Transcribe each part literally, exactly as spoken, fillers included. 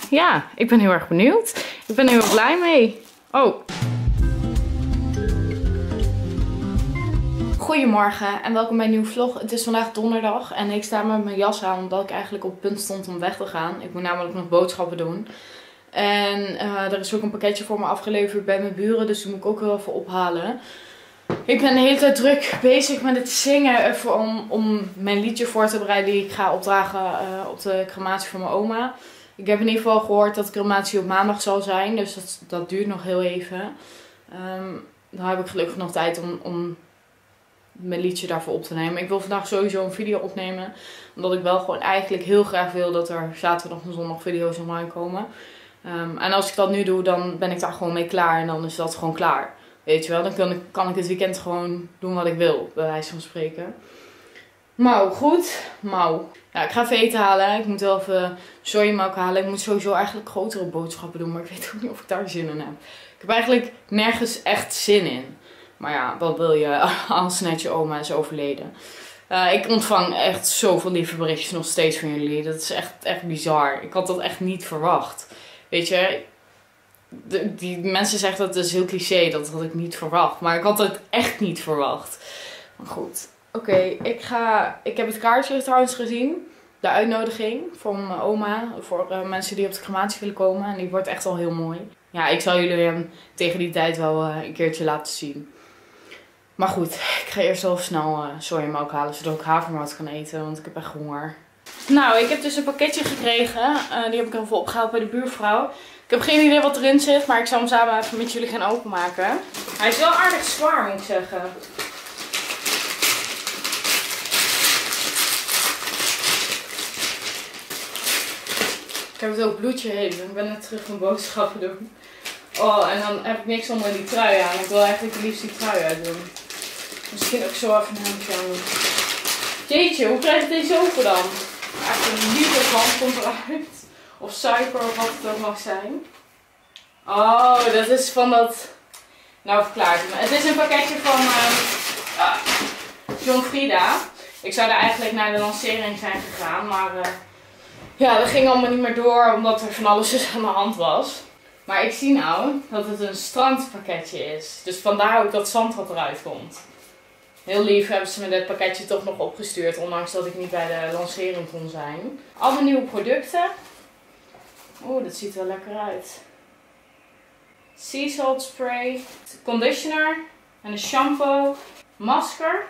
Ja, ik ben heel erg benieuwd. Ik ben er heel blij mee. Oh. Goedemorgen en welkom bij een nieuwe vlog. Het is vandaag donderdag en ik sta met mijn jas aan omdat ik eigenlijk op het punt stond om weg te gaan. Ik moet namelijk nog boodschappen doen. En uh, er is ook een pakketje voor me afgeleverd bij mijn buren, dus die moet ik ook heel even ophalen. Ik ben de hele tijd druk bezig met het zingen even om, om mijn liedje voor te bereiden die ik ga opdragen uh, op de crematie van mijn oma. Ik heb in ieder geval gehoord dat de crematie op maandag zal zijn, dus dat, dat duurt nog heel even. Um, dan heb ik gelukkig nog tijd om, om mijn liedje daarvoor op te nemen. Ik wil vandaag sowieso een video opnemen, omdat ik wel gewoon eigenlijk heel graag wil dat er zaterdag en zondag video's online komen. Um, en als ik dat nu doe, dan ben ik daar gewoon mee klaar en dan is dat gewoon klaar. Weet je wel, dan kan ik, kan ik het weekend gewoon doen wat ik wil, bij wijze van spreken. Mauw, goed. Mauw. Ja, ik ga even eten halen. Ik moet wel even sojamelk halen. Ik moet sowieso eigenlijk grotere boodschappen doen, maar ik weet ook niet of ik daar zin in heb. Ik heb eigenlijk nergens echt zin in. Maar ja, wat wil je als net je oma is overleden. Uh, ik ontvang echt zoveel lieve berichtjes nog steeds van jullie. Dat is echt, echt bizar. Ik had dat echt niet verwacht. Weet je, de, die mensen zeggen dat het is heel cliché, dat had ik niet verwacht. Maar ik had het echt niet verwacht. Maar goed. Oké, okay, ik ga. Ik heb het kaartje trouwens gezien. De uitnodiging van mijn oma. Voor uh, mensen die op de crematie willen komen. En die wordt echt al heel mooi. Ja, ik zal jullie hem tegen die tijd wel uh, een keertje laten zien. Maar goed, ik ga eerst wel snel uh, sojamelk halen. Zodat ik havermout kan eten. Want ik heb echt honger. Nou, ik heb dus een pakketje gekregen. Uh, die heb ik even opgehaald bij de buurvrouw. Ik heb geen idee wat erin zit. Maar ik zal hem samen even met jullie gaan openmaken. Hij is wel aardig zwaar, moet ik zeggen. Ik heb het ook bloedje heet. Ik ben net terug van boodschappen doen. Oh, en dan heb ik niks onder die trui aan. Ik wil eigenlijk het liefst die trui uitdoen. Misschien ook zo even een hemdje aan doen. Jeetje, hoe krijg ik deze open dan? Eigenlijk een lieve van komt eruit. Of suiker of wat het ook mag zijn. Oh, dat is van dat... Nou, verklaart het me. Het is een pakketje van uh, uh, John Frieda. Ik zou daar eigenlijk naar de lancering zijn gegaan, maar... Uh, Ja, dat ging allemaal niet meer door omdat er van alles dus aan de hand was. Maar ik zie nou dat het een strandpakketje is. Dus vandaar ook dat zand wat eruit komt. Heel lief hebben ze me dit pakketje toch nog opgestuurd. Ondanks dat ik niet bij de lancering kon zijn. Alle nieuwe producten. Oeh, dat ziet er wel lekker uit. Sea salt spray. Conditioner. En een shampoo. Masker.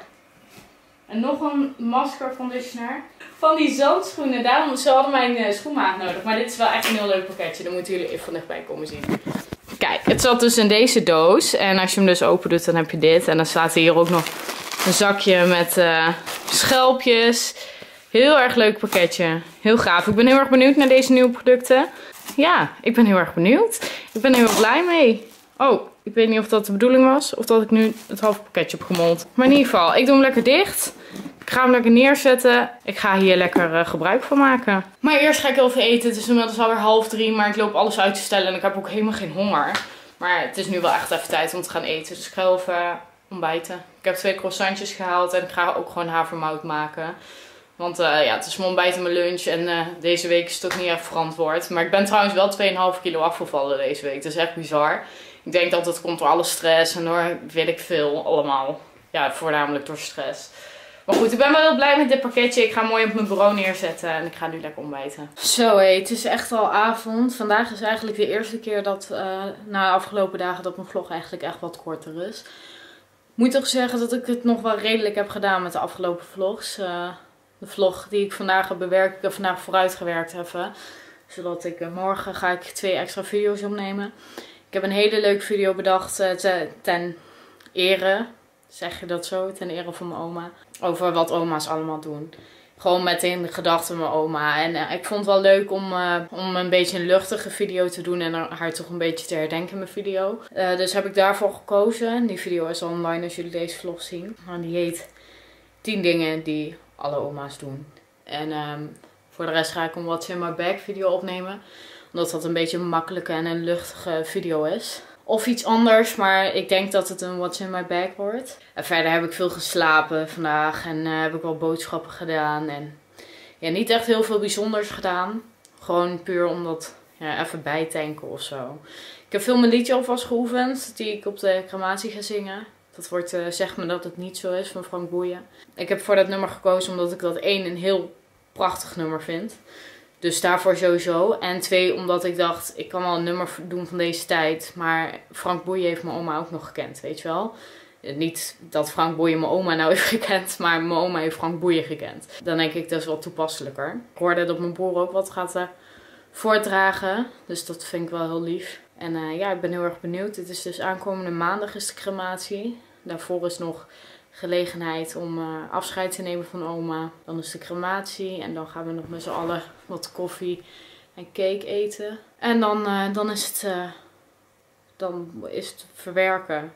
En nog een masker conditioner. Van die zandschoenen. Daarom, ze hadden mijn uh, schoenmaat nodig. Maar dit is wel echt een heel leuk pakketje. Dan moeten jullie even van dichtbij komen zien. Kijk, het zat dus in deze doos. En als je hem dus open doet, dan heb je dit. En dan staat hier ook nog een zakje met uh, schelpjes. Heel erg leuk pakketje. Heel gaaf. Ik ben heel erg benieuwd naar deze nieuwe producten. Ja, ik ben heel erg benieuwd. Ik ben er heel blij mee. Oh, ik weet niet of dat de bedoeling was. Of dat ik nu het halve pakketje heb gemold. Maar in ieder geval, ik doe hem lekker dicht. Ik ga hem lekker neerzetten. Ik ga hier lekker uh, gebruik van maken. Maar eerst ga ik even eten. Het is inmiddels alweer half drie. Maar ik loop alles uit te stellen. En ik heb ook helemaal geen honger. Maar het is nu wel echt even tijd om te gaan eten. Dus ik ga even ontbijten. Ik heb twee croissantjes gehaald. En ik ga ook gewoon havermout maken. Want uh, ja, het is mijn ontbijt en mijn lunch. En uh, deze week is het ook niet echt verantwoord. Maar ik ben trouwens wel twee komma vijf kilo afgevallen deze week. Dat is echt bizar. Ik denk dat het komt door alle stress. En door weet ik veel allemaal. Ja, voornamelijk door stress. Maar goed, ik ben wel heel blij met dit pakketje. Ik ga hem mooi op mijn bureau neerzetten. En ik ga nu lekker ontbijten. Zo hé, het is echt al avond. Vandaag is eigenlijk de eerste keer dat uh, na de afgelopen dagen dat mijn vlog eigenlijk echt wat korter is. Ik moet toch zeggen dat ik het nog wel redelijk heb gedaan met de afgelopen vlogs. Uh, de vlog die ik vandaag heb bewerkt, ik heb vandaag vooruitgewerkt even. Zodat ik uh, morgen ga ik twee extra video's opnemen. Ik heb een hele leuke video bedacht uh, te, ten ere. Zeg je dat zo? Ten ere van mijn oma. Over wat oma's allemaal doen. Gewoon met in de gedachten mijn oma. En uh, ik vond het wel leuk om, uh, om een beetje een luchtige video te doen. En haar toch een beetje te herdenken in mijn video. Uh, dus heb ik daarvoor gekozen. Die video is online als jullie deze vlog zien. En die heet tien dingen die alle oma's doen. En um, voor de rest ga ik een What's in my bag video opnemen. Omdat dat een beetje een makkelijke en een luchtige video is. Of iets anders, maar ik denk dat het een What's in my bag wordt. En verder heb ik veel geslapen vandaag en uh, heb ik wel boodschappen gedaan. En ja, niet echt heel veel bijzonders gedaan. Gewoon puur omdat ja, even bijtanken of zo. Ik heb veel mijn liedje alvast geoefend die ik op de crematie ga zingen. Dat wordt uh, Zeg me dat het niet zo is van Frank Boeien. Ik heb voor dat nummer gekozen omdat ik dat één een heel prachtig nummer vind. Dus daarvoor sowieso. En twee, omdat ik dacht, ik kan wel een nummer doen van deze tijd. Maar Frank Boeien heeft mijn oma ook nog gekend, weet je wel. Niet dat Frank Boeien mijn oma nou heeft gekend, maar mijn oma heeft Frank Boeien gekend. Dan denk ik, dat is wel toepasselijker. Ik hoorde dat mijn broer ook wat gaat uh, voordragen. Dus dat vind ik wel heel lief. En uh, ja, ik ben heel erg benieuwd. Dit is dus aankomende maandag is de crematie. Daarvoor is nog gelegenheid om uh, afscheid te nemen van oma. Dan is de crematie en dan gaan we nog met z'n allen wat koffie en cake eten. En dan, uh, dan, is het, uh, dan is het verwerken.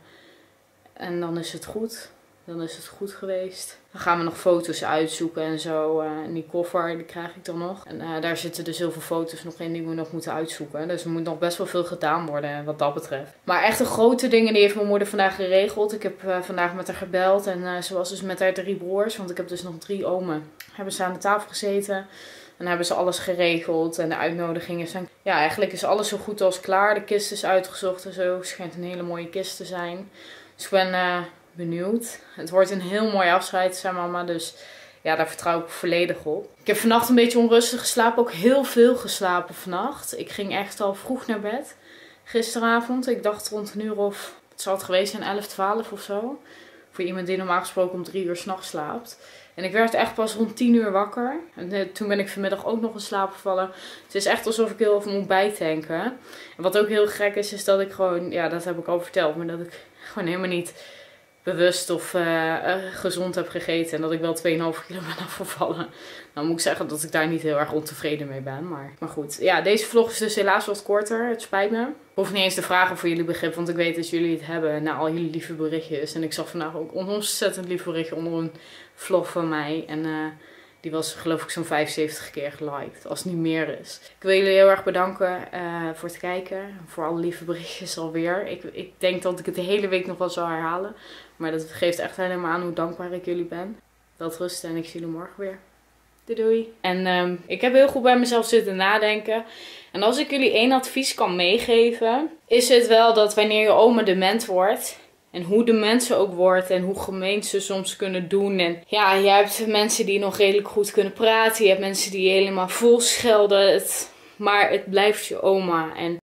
En dan is het goed. Dan is het goed geweest. Dan gaan we nog foto's uitzoeken en zo. Uh, en die koffer, die krijg ik dan nog. En uh, daar zitten dus heel veel foto's nog in die we nog moeten uitzoeken. Dus er moet nog best wel veel gedaan worden wat dat betreft. Maar echt de grote dingen die heeft mijn moeder vandaag geregeld. Ik heb uh, vandaag met haar gebeld. En uh, ze was dus met haar drie broers. Want ik heb dus nog drie omen. Hebben ze aan de tafel gezeten. En hebben ze alles geregeld. En de uitnodigingen zijn... Ja, eigenlijk is alles zo goed als klaar. De kist is uitgezocht en zo. Het schijnt een hele mooie kist te zijn. Dus ik ben... Uh, benieuwd. Het wordt een heel mooi afscheid, zei mama. Dus ja, daar vertrouw ik volledig op. Ik heb vannacht een beetje onrustig geslapen. Ook heel veel geslapen vannacht. Ik ging echt al vroeg naar bed. Gisteravond. Ik dacht rond een uur of... Het zal het geweest zijn, elf, twaalf of zo. Voor iemand die normaal gesproken om drie uur 's nachts slaapt. En ik werd echt pas rond tien uur wakker. En toen ben ik vanmiddag ook nog in slaap gevallen. Het is echt alsof ik heel veel moet bijtanken. En wat ook heel gek is, is dat ik gewoon... Ja, dat heb ik al verteld. Maar dat ik gewoon helemaal niet... bewust of uh, uh, gezond heb gegeten en dat ik wel twee komma vijf kilo ben afgevallen. Dan moet ik zeggen dat ik daar niet heel erg ontevreden mee ben. Maar, maar goed, ja, deze vlog is dus helaas wat korter. Het spijt me. Ik hoef niet eens te vragen voor jullie begrip, want ik weet dat jullie het hebben na al jullie lieve berichtjes. En ik zag vandaag ook een ontzettend lief berichtje onder een vlog van mij. En uh, die was geloof ik zo'n vijfenzeventig keer geliked, als het niet meer is. Ik wil jullie heel erg bedanken uh, voor het kijken. Voor alle lieve berichtjes alweer. Ik, ik denk dat ik het de hele week nog wel zal herhalen. Maar dat geeft echt helemaal aan hoe dankbaar ik jullie ben. Welterusten en ik zie jullie morgen weer. Doei doei. En um, ik heb heel goed bij mezelf zitten nadenken. En als ik jullie één advies kan meegeven, is het wel dat wanneer je oma dement wordt... En hoe de mensen ook wordt en hoe gemeen ze soms kunnen doen. En ja, je hebt mensen die nog redelijk goed kunnen praten. Je hebt mensen die helemaal vol schelden. Het, maar het blijft je oma. En